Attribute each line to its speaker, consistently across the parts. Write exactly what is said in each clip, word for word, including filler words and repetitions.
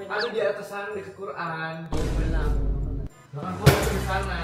Speaker 1: Ada di atas sana di Quran. Belang. Bahkan gua di sana.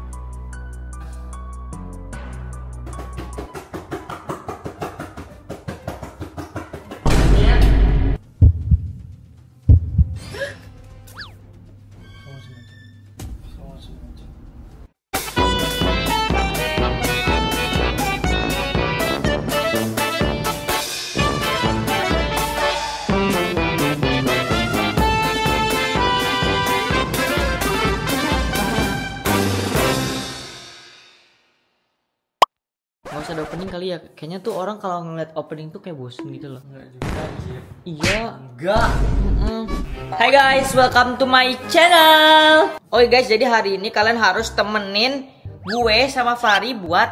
Speaker 2: Gak usah ada opening kali ya. Kayaknya tuh orang kalau ngeliat opening tuh kayak bosen gitu loh.
Speaker 1: Enggak juga anjir.
Speaker 2: Iya.
Speaker 1: Enggak.
Speaker 2: Mm-mm. Hai guys, welcome to my channel. Oke guys, jadi hari ini kalian harus temenin gue sama Fari buat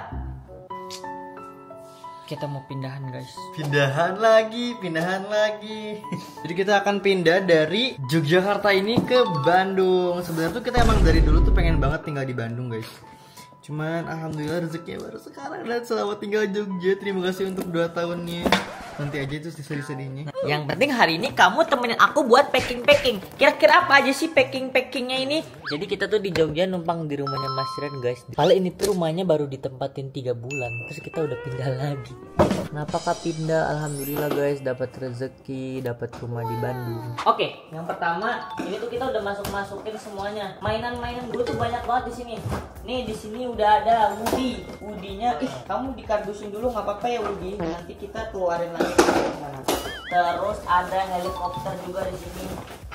Speaker 2: kita mau pindahan guys.
Speaker 1: Pindahan lagi, pindahan lagi. Jadi kita akan pindah dari Yogyakarta ini ke Bandung. Sebenarnya tuh kita emang dari dulu tuh pengen banget tinggal di Bandung guys. Cuman alhamdulillah rezekinya baru sekarang. Dan selamat tinggal Jogja. Terima kasih untuk dua tahunnya. Nanti aja itu sedih-sedihnya.
Speaker 2: Yang penting hari ini kamu temenin aku buat packing-packing. Kira-kira apa aja sih packing-packingnya ini? Jadi kita tuh di Jogja numpang di rumahnya Mas Ren guys. Padahal ini tuh rumahnya baru ditempatin tiga bulan. Terus kita udah pindah lagi. Kenapa kak pindah? Alhamdulillah guys, dapat rezeki, dapat rumah di Bandung. Oke, yang pertama ini tuh kita udah masuk-masukin semuanya. Mainan-mainan gue tuh banyak banget di sini. Nih di sini udah ada Woody. Woody-nya, ih kamu dikardusin dulu nggak apa-apa ya Woody. Nanti kita keluarin lagi. Terus ada helikopter juga di sini.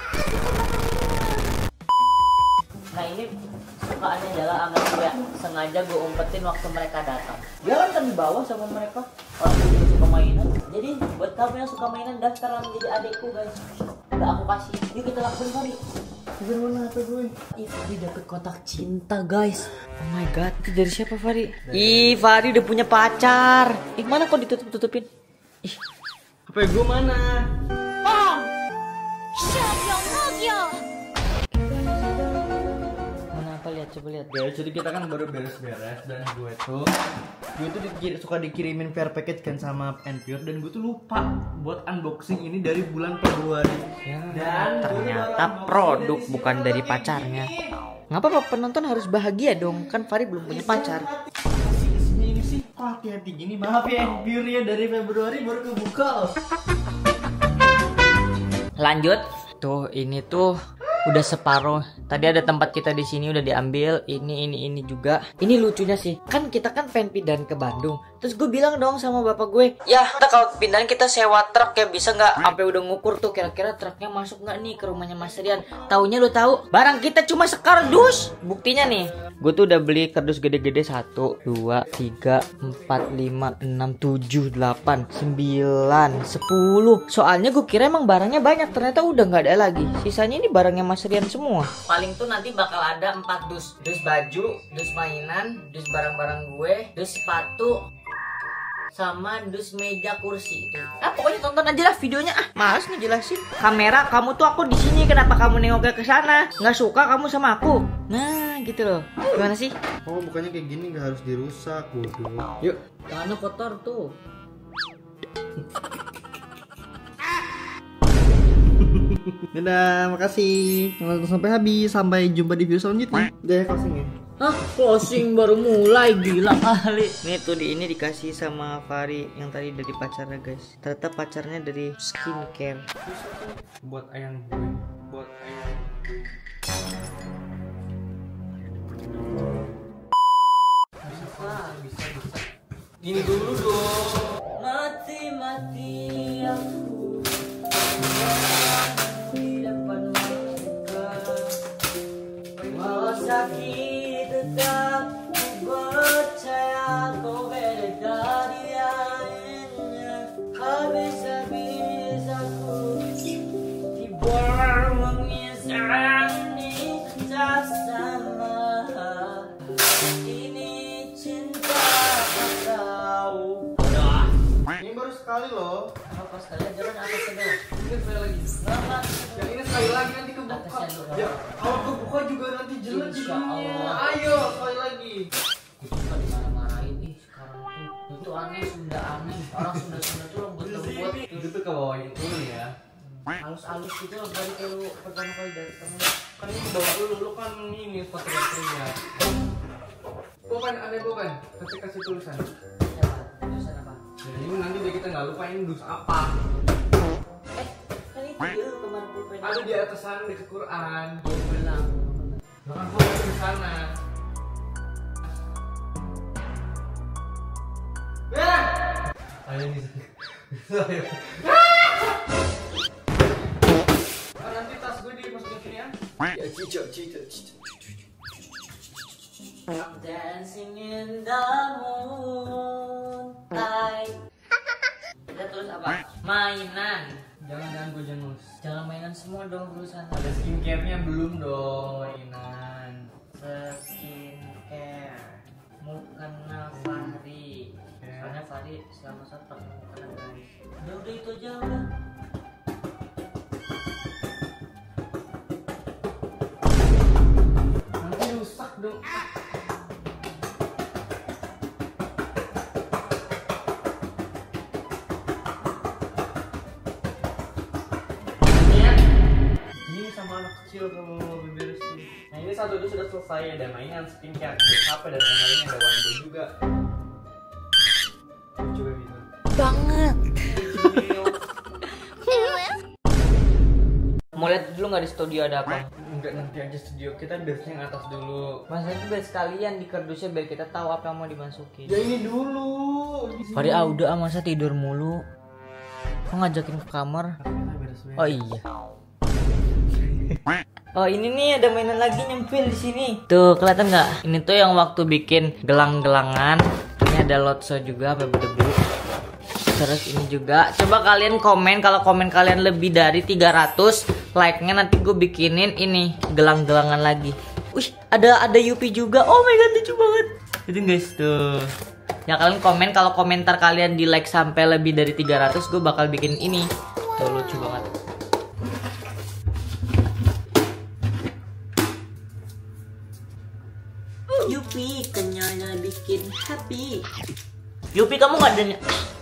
Speaker 2: Nah ini sukaannya adalah anak gue ya. Sengaja gue umpetin waktu mereka datang. Dia kan kan di bawah sama mereka. Orang juga suka mainan. Jadi buat kamu yang suka mainan daftarlah menjadi adekku guys. Udah aku kasih. Yuk kita lakuin kali.
Speaker 1: Gimana tuh gue?
Speaker 2: Ih Fari dapet kotak cinta guys. Oh my god, itu dari siapa Fari? Ih Fari udah punya pacar. Ih mana kok ditutup-tutupin? Ih
Speaker 1: H P gue mana?
Speaker 2: mana apa lihat coba lihat.
Speaker 1: Guys, jadi kita kan baru beres-beres dan gue tuh gue tuh dikir, suka dikirimin care package kan sama Enpure dan gue tuh lupa buat unboxing ini dari bulan Februari.
Speaker 2: Ya,
Speaker 1: Dan
Speaker 2: ternyata produk bukan dari pacarnya. Ngapa apa penonton harus bahagia dong? Kan Fari belum punya pacar.
Speaker 1: Isinya ini sih kok hati-hati gini. Maaf ya Enpure ya, dari Februari baru kebuka loh.
Speaker 2: Lanjut. Tuh ini tuh udah separuh. Tadi ada tempat kita di sini udah diambil. Ini ini ini juga. Ini lucunya sih. Kan kita kan pengen pindahan ke Bandung. Terus gue bilang dong sama bapak gue, ya kita kalau pindahan kita sewa truk ya, bisa nggak? Sampai udah ngukur tuh kira-kira truknya masuk nggak nih ke rumahnya Mas Rian. Taunya lu tahu barang kita cuma sekardus. Buktinya nih, gue tuh udah beli kardus gede-gede satu, dua, tiga, empat, lima, enam, tujuh, delapan, sembilan, sepuluh. Soalnya gue kira emang barangnya banyak, ternyata udah nggak ada lagi. Sisanya ini barangnya Mas Rian semua. Paling tuh nanti bakal ada empat dus, dus baju, dus mainan, dus barang-barang gue, dus sepatu, sama dus meja kursi itu. Ah pokoknya tonton aja lah videonya, ah males nih jelasin. Kamera kamu tuh aku di sini, kenapa kamu nengoknya ke sana? Nggak suka kamu sama aku? Nah gitu loh. Gimana sih?
Speaker 1: Oh bukannya kayak gini, nggak harus dirusak bodoh. Yuk.
Speaker 2: Tangannya kotor tuh.
Speaker 1: Dadah, makasih. Nonton sampai habis. Sampai jumpa di video selanjutnya. Udah ya closing ya.
Speaker 2: Hah, closing baru mulai, gila kali. Nih tuh di ini dikasih sama Fari yang tadi dari pacarnya guys. Ternyata pacarnya dari skincare.
Speaker 1: Buat ayang gue, buat ayang. Bisa, bisa, bisa. Gini dulu dong.
Speaker 2: Mati-mati aku di depan muka. Walau sakit tetap ku percaya kau beda dari lainnya. Habis-habis aku tiba mengisahani tak sama. Ini cinta atau
Speaker 1: Ini baru sekali loh.
Speaker 2: apa sekali aja kan atasnya dong.
Speaker 1: Ini sekali lagi.
Speaker 2: Selamat.
Speaker 1: Yang ini sekali lagi nanti kebuka.
Speaker 2: Atasnya dulu.
Speaker 1: Ya, kalau kebuka juga nanti jelek
Speaker 2: Insya
Speaker 1: jadinya.
Speaker 2: Allah.
Speaker 1: Ayo sekali lagi.
Speaker 2: Gue suka dimarah-marahin ih sekarang tuh. Itu aneh, Sunda aneh. Orang Sunda-Sunda tuh lembut-lembut.
Speaker 1: Itu tuh ke bawahnya dulu ya.
Speaker 2: halus-halus gitu loh dari lu pertama kali datang.
Speaker 1: Kan ini bawa lu, lu kan ini fotografernya. Bukan, ada bukan? Kasih kasih tulisan.
Speaker 2: Siapa? Tulisan apa?
Speaker 1: Jadi ini nanti biar kita nggak lupa ini dus apa.
Speaker 2: Eh, kan itu dulu kemarin pulpen.
Speaker 1: Ada di atas sana di Quran.
Speaker 2: Oh, belang.
Speaker 1: Bahkan foto di sana. Ya. Ayo nih. Ayo. Ah, nanti tas gue dimasukin sini ya. Ya, cicok, cicok, cicok.
Speaker 2: I'm dancing in the moonlight. Kita terus apa? Mainan.
Speaker 1: Jangan jangan gue jenus.
Speaker 2: Jangan mainan semua dong berusaha.
Speaker 1: Ada skincare-nya belum dong, mainan.
Speaker 2: Skincare. Mukena Fahri. Soalnya Fahri selama saat pakai mukena guys. Udah udah itu aja udah.
Speaker 1: Nanti rusak dong. Ini sama anak kecil kalau mau beberes tuh. Nah ini satu itu sudah selesai, ada mainan skincare, ada H P dan lain-lainnya, ada wando juga. Coba gitu.
Speaker 2: Banget. Mau lihat dulu nggak di studio ada apa?
Speaker 1: Enggak, nanti aja studio kita beresnya yang atas dulu.
Speaker 2: Masa itu biar sekalian di kardusnya biar kita tahu apa yang mau dimasukin.
Speaker 1: Ya ini dulu.
Speaker 2: Fahri ah udah ah masa tidur mulu. Kok ngajakin ke kamar?
Speaker 1: Kita beres-beres.
Speaker 2: Oh iya. Oh ini nih ada mainan lagi nyempil di sini. Tuh kelihatan nggak? Ini tuh yang waktu bikin gelang-gelangan. Ini ada lotso juga apa berdebu. Terus ini juga. Coba kalian komen kalau komen kalian lebih dari tiga ratus like-nya nanti gue bikinin ini gelang-gelangan lagi. Wih ada ada Yupi juga. Oh my god lucu banget. Itu guys tuh. Ya kalian komen kalau komentar kalian di like sampai lebih dari tiga ratus gue bakal bikin ini. Tuh lucu banget. Yupi kenyalnya bikin happy. Yupi kamu gak ada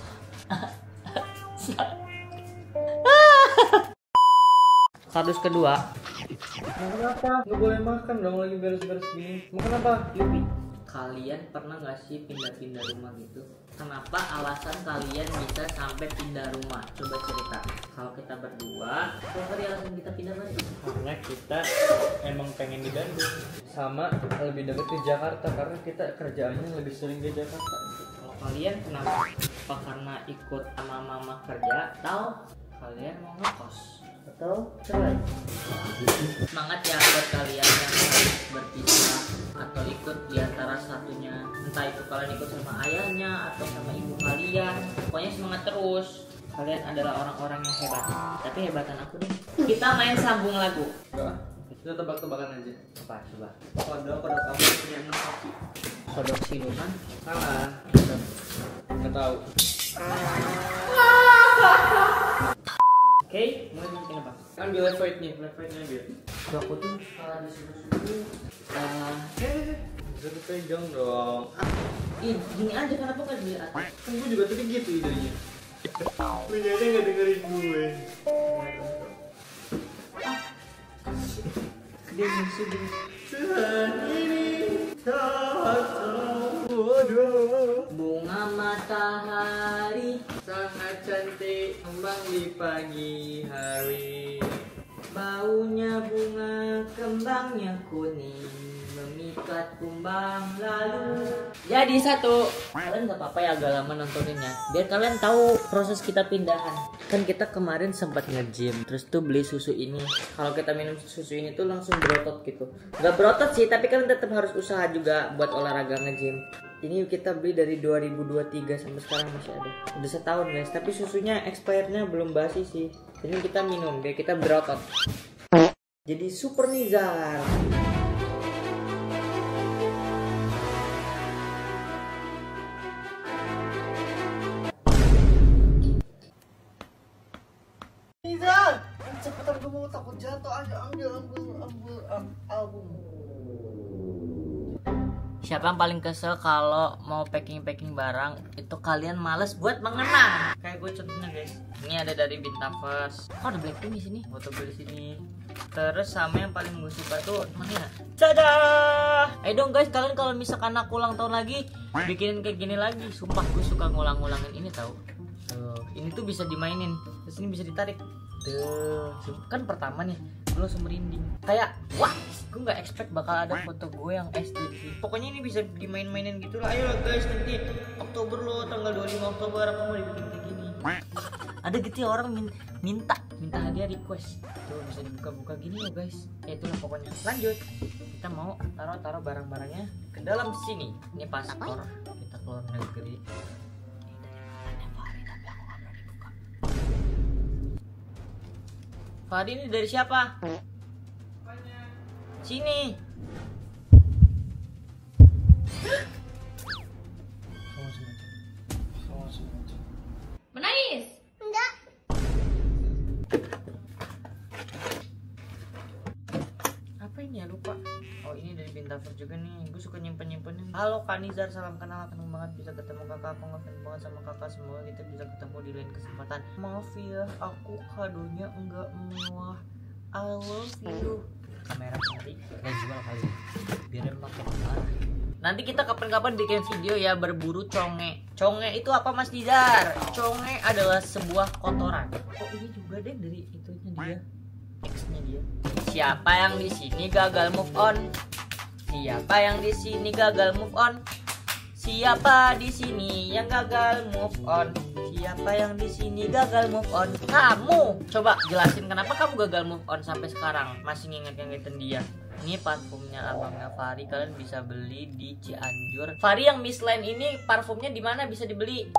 Speaker 2: kardus kedua.
Speaker 1: Mau kenapa? Nggak boleh makan dong lagi beres-beres gini. Mau kenapa?
Speaker 2: Yupi, kalian pernah gak sih pindah-pindah rumah gitu? Kenapa alasan kalian bisa sampai pindah rumah? Coba cerita. Kalau kita berdua, apa tadi alasan kita pindah rumah?
Speaker 1: Karena kita emang pengen di Bandung, sama lebih dekat ke Jakarta karena kita kerjaannya lebih sering ke Jakarta.
Speaker 2: Kalau kalian kenapa? Apa karena ikut sama mama kerja? Atau kalian mau ngekos? Atau cerai? Semangat ya buat kalian yang harus berpisah atau ikut di antara satunya. Entah itu kalian ikut sama ayahnya atau sama ibu kalian. Pokoknya semangat terus. Kalian adalah orang-orang yang hebat. Tapi hebatan aku deh. Kita main sambung lagu.
Speaker 1: Enggak, kita tebak-tebakan aja.
Speaker 2: Coba, coba.
Speaker 1: Kodok, kodok kamu punya enam kaki.
Speaker 2: Kodok siluman.
Speaker 1: Salah. Nggak tahu.
Speaker 2: Oke, okay, mulai bikin apa?
Speaker 1: Ambil left right-nya, left right-nya ambil.
Speaker 2: Aduh, aku tuh salah disuruh-suruh. Ah,
Speaker 1: Eh, bisa dipegang dong.
Speaker 2: ih, gini aja kenapa nggak di atas?
Speaker 1: Kan gue juga tadi gitu idenya. Lu jadi nggak dengerin gue.
Speaker 2: Dia musuh dia.
Speaker 1: Tuhan ini tak tahu.
Speaker 2: Bunga matahari,
Speaker 1: Sangat cantik kembang di pagi hari.
Speaker 2: baunya bunga, kembangnya kuning, memikat kumbang lalu. Jadi satu, kalian nggak apa-apa ya agak lama nontoninnya, biar kalian tahu proses kita pindahan. Kan kita kemarin sempat nge-gym, terus tuh beli susu ini. Kalau kita minum susu ini tuh langsung berotot gitu. Nggak berotot sih, tapi kalian tetap harus usaha juga buat olahraga nge-gym. Ini kita beli dari dua ribu dua puluh tiga sampai sekarang masih ada. Udah setahun guys, tapi susunya expirednya belum basi sih. Ini kita minum biar kita berotot. Jadi super nizar.
Speaker 1: Nizar, cepetan gue mau takut jatuh aja. Ambil, ambil, ambil um, album.
Speaker 2: Siapa yang paling kesel kalau mau packing-packing barang itu kalian males buat mengenang? Kayak gue contohnya guys. Ini ada dari Bintavas. Oh, ada Blackpink di sini. Foto gue di sini. Terus sama yang paling gue suka tuh mana ya? Dadah. Ayo dong guys, kalian kalau misalkan aku ulang tahun lagi, bikinin kayak gini lagi. Sumpah gue suka ngulang-ngulangin ini tahu. Tuh, ini tuh bisa dimainin. Terus ini bisa ditarik. Tuh, kan pertama nih lo merinding kayak wah, gue nggak expect bakal ada foto gue yang S D sih. Pokoknya ini bisa dimain-mainin gitu lah. Ayo guys, nanti Oktober lo tanggal dua puluh lima Oktober aku mau dibikin kayak gini. Ada gitu ya orang min minta minta hadiah request tuh bisa dibuka-buka gini ya guys. Ya itulah pokoknya. Lanjut, kita mau taruh-taruh barang-barangnya ke dalam sini. Ini paspor kita keluar negeri. Fadi ini dari siapa? Sini.
Speaker 3: Menangis? Enggak.
Speaker 2: Apa ini ya, lupa. Oh, ini dari Bintavas juga nih. Gue suka nyimpen-nyimpenin. Halo Kanizar, salam kenal. Seneng banget bisa ketemu kakak. Aku ngefans banget sama kakak. Semoga kita bisa ketemu di lain kesempatan. Maaf ya, aku kadonya enggak mewah. I love you. Kamera nanti kita jual kali. Biar makin mahal. Nanti kita kapan-kapan bikin video ya berburu conge. Conge itu apa Mas Dizar? Conge adalah sebuah kotoran. Oh, ini juga deh dari itunya dia. X-nya dia. Siapa yang di sini gagal move on? Siapa yang di sini gagal move on? Siapa di sini yang gagal move on? Siapa yang di sini gagal move on? Kamu. Coba jelasin kenapa kamu gagal move on sampai sekarang masih nginget-ngingetin dia. Ini parfumnya abangnya Fari, kalian bisa beli di Cianjur. Fari yang Miss Line ini parfumnya di mana bisa dibeli?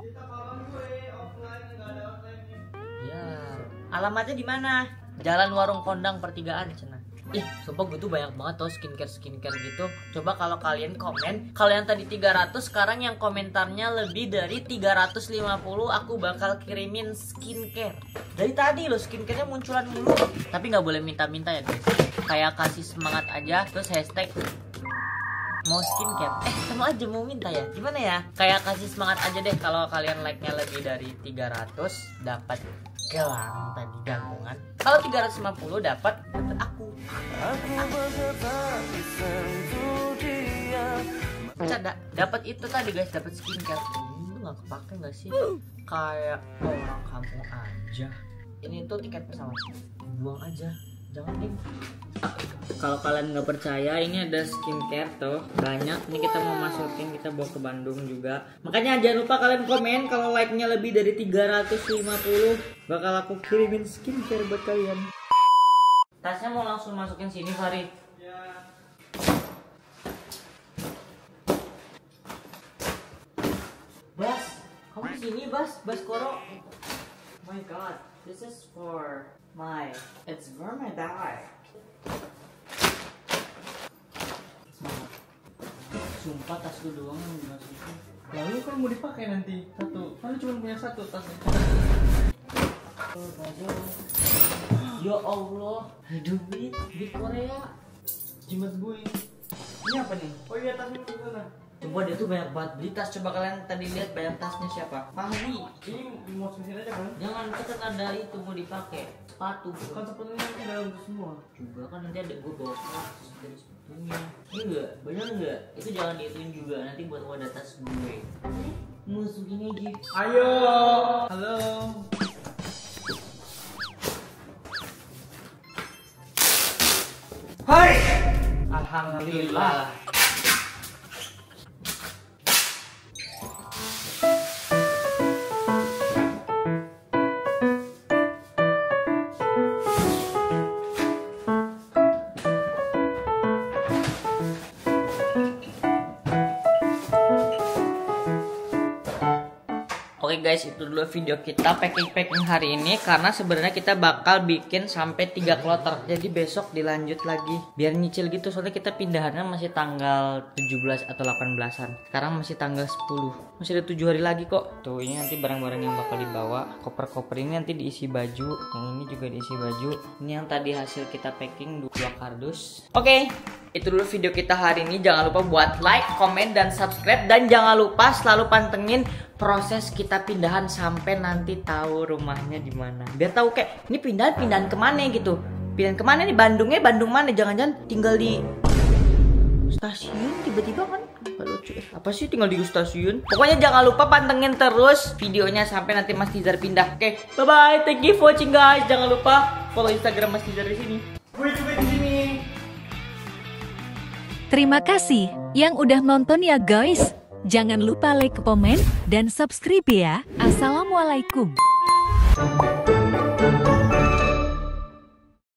Speaker 2: Ya, alamatnya di mana? Jalan Warung Kondang Pertigaan Cenah. Ih, sumpah gue tuh banyak banget tau skincare-skincare gitu. Coba kalau kalian komen, kalian tadi tiga ratus, sekarang yang komentarnya lebih dari tiga ratus lima puluh, aku bakal kirimin skincare. Dari tadi loh skincare-nya munculan mulu. Tapi nggak boleh minta-minta ya guys. Kayak kasih semangat aja, terus hashtag mau skincare. Eh, sama aja mau minta ya. Gimana ya? Kayak kasih semangat aja deh kalau kalian like-nya lebih dari tiga ratus dapat gelang tadi gabungan. Kalau tiga ratus lima puluh dapat dapat aku. Canda, dapat itu tadi guys, dapat skincare. Ini tuh nggak kepake nggak sih? Kayak orang kampung aja. Ini tuh tiket pesawat, buang aja, jangan deh. Kalau kalian nggak percaya, ini ada skincare tuh banyak. Ini kita mau masukin, kita bawa ke Bandung juga. Makanya jangan lupa kalian komen kalau like-nya lebih dari tiga ratus lima puluh, bakal aku kirimin skincare buat kalian. Tasnya mau langsung masukin sini, Fari. Ya. Bas, kamu di sini, Bas, Bas Koro. Oh my God, this is for my, it's for my bag. Sumpah tas lu doang yang dimasukin.
Speaker 1: Lalu kan mau dipakai nanti satu, kan lu cuma punya satu tasnya.
Speaker 2: Ya Allah, duit, duit Korea.
Speaker 1: Jimat gue. Ini apa nih? Oh iya, tasnya di sana.
Speaker 2: Coba dia tuh banyak banget beli tas. Coba kalian tadi lihat banyak tasnya siapa? Fahri.
Speaker 1: Ini dimasukin aja kan?
Speaker 2: Jangan, kan ada itu mau dipakai sepatu.
Speaker 1: Kan sepatunya nanti dalam itu semua.
Speaker 2: Juga kan nanti ada gue bawa tas dari sepatunya. Ini enggak, bener enggak? Itu jangan diituin juga, nanti buat wadah tas gue. Masukin aja.
Speaker 1: Ayo. Halo. Hai. Alhamdulillah.
Speaker 2: Oke guys, itu dulu video kita packing-packing hari ini. Karena sebenarnya kita bakal bikin sampai tiga kloter. Jadi besok dilanjut lagi biar nyicil gitu. Soalnya kita pindahannya masih tanggal tujuh belas atau delapan belasan. Sekarang masih tanggal sepuluh. Masih ada tujuh hari lagi kok. Tuh ini nanti barang-barang yang bakal dibawa. Koper-koper ini nanti diisi baju. Yang ini juga diisi baju. Ini yang tadi hasil kita packing dua kardus. Oke, itu dulu video kita hari ini. Jangan lupa buat like, komen, dan subscribe. Dan jangan lupa selalu pantengin proses kita pindahan sampai nanti tahu rumahnya di mana. Biar tahu kayak ini pindahan pindahan kemana gitu. Pindahan kemana nih? Bandungnya Bandung mana? Jangan-jangan tinggal di stasiun tiba-tiba kan? Gak lucu. Eh, apa sih tinggal di stasiun? Pokoknya jangan lupa pantengin terus videonya sampai nanti Mas Nizar pindah. Oke, bye bye. Thank you for watching guys. Jangan lupa follow Instagram Mas Nizar di sini. Gue juga di sini.
Speaker 3: Terima kasih yang udah nonton ya guys. Jangan lupa like, komen, dan subscribe ya. Assalamualaikum.